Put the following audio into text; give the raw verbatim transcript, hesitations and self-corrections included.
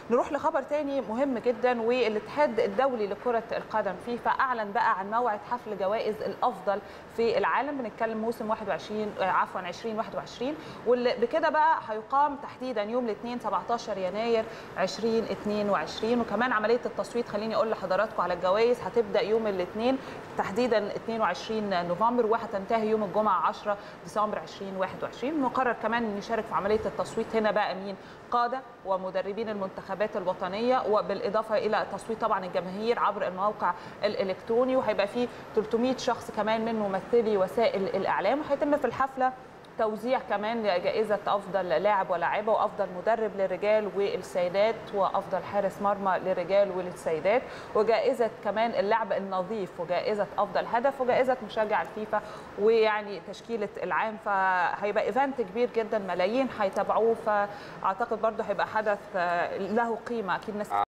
نروح لخبر تاني مهم جدا، والاتحاد الدولي لكرة القدم فيفا أعلن بقى عن موعد حفل جوائز الأفضل في العالم. بنتكلم موسم واحد وعشرين عفوا ألفين وواحد وعشرين، واللي بكده بقى هيقام تحديدا يوم الاثنين سبعتاشر يناير ألفين واثنين وعشرين. وكمان عملية التصويت خليني أقول لحضراتكم على الجوائز هتبدأ يوم الاثنين تحديدا اثنين وعشرين نوفمبر وهتنتهي يوم الجمعة عشرة ديسمبر ألفين وواحد وعشرين. مقرر كمان ان يشارك في عملية التصويت هنا بقى مين؟ قادة ومدربين المنتخبات الوطنية، وبالإضافة إلى تصويت طبعا الجماهير عبر الموقع الإلكتروني، وهيبقى فيه ثلاثمائة شخص كمان من ممثلي وسائل الإعلام. وهيتم في الحفلة توزيع كمان جائزة أفضل لاعب ولاعبة، وأفضل مدرب للرجال والسيدات، وأفضل حارس مرمى للرجال وللسيدات، وجائزة كمان اللعب النظيف، وجائزة أفضل هدف، وجائزة مشجع الفيفا، ويعني تشكيلة العام. فهيبقى إيفنت كبير جدا، ملايين هيتابعوه، فأعتقد برضه هيبقى حدث له قيمة أكيد ناس